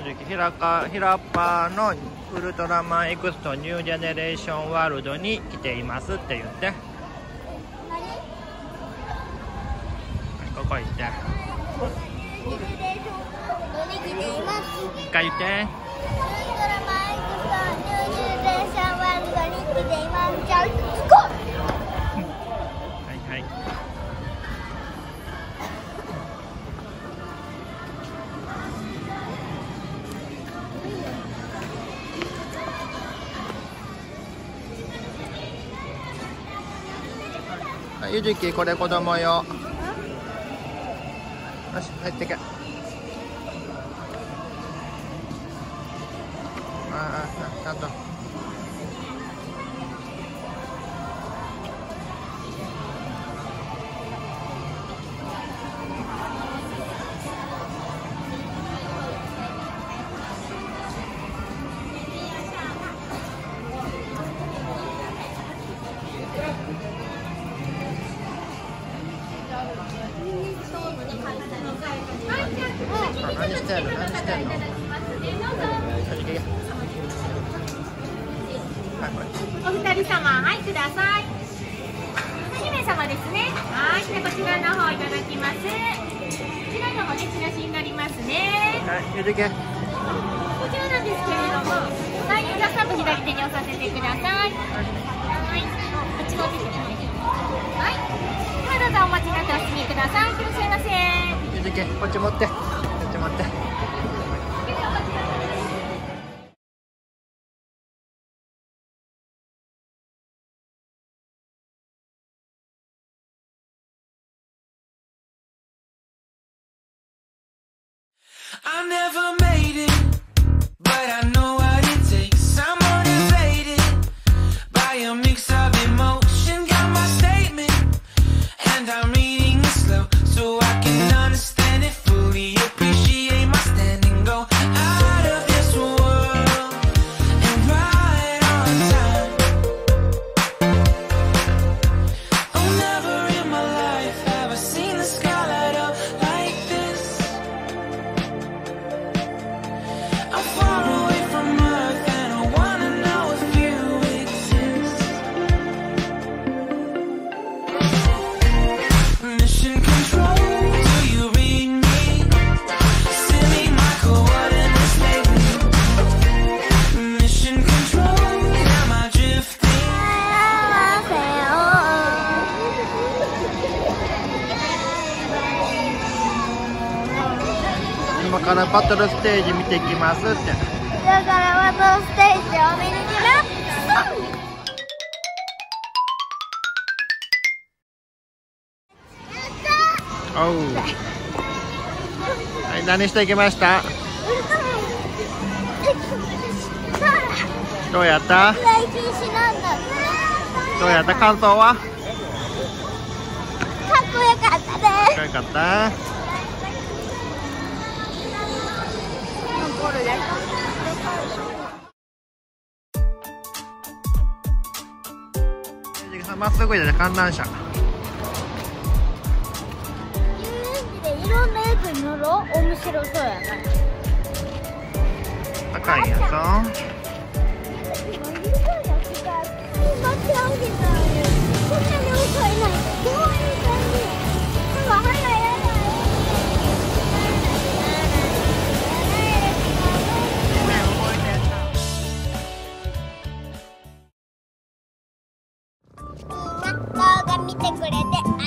ひらっぱのウルトラマン X とニュージェネレーションワールドに来ていますって言って、ここ行って、一回言って。ウルトラマン X とニュージェネレーションワールドに来ています。じゃあ行こう。はいはい。ゆずき、これ子供よ。よし、入ってけ。ちゃんと。何してんの？何してんの？ お二人様、はい、ください。2名様ですね。はい、じゃあこちらの方いただきます。こちらの方ね、チラシになりますね。 はい、入れてけ。 こちらなんですけれども、はい、じゃあスタンプ左手に押させてください。はい、こっちの手で。はい、どうぞお待ちになってお進みください。いらっしゃいませ。 入れてけ、こっち持って。こっち持って。 I never made it, but I know what it takes. I'm motivated by a mix of emotion. Got my statement, and I'm reading it slow so I can understand it fully. Appreciate my standing, go out of this world and right on time. Oh, never in my life have I seen the sky light up like this. I'm far away from Earth and I wanna know if you exist. Mission control, do you read me? Send me my coordinates lately. Mission control, am I drifting? 今からバトルステージ見てきますって。 だからバトルステージを見に来ます。 おう。はい、何してきました？どうやった？ 禁止なんだ。 どうやった？感想は？ かっこよかったです。 かっこよかった。まっすぐで観覧車。 遊園地でいろんなやつに乗ろう。面白そうやな。 高いやつ。 動画見てくれて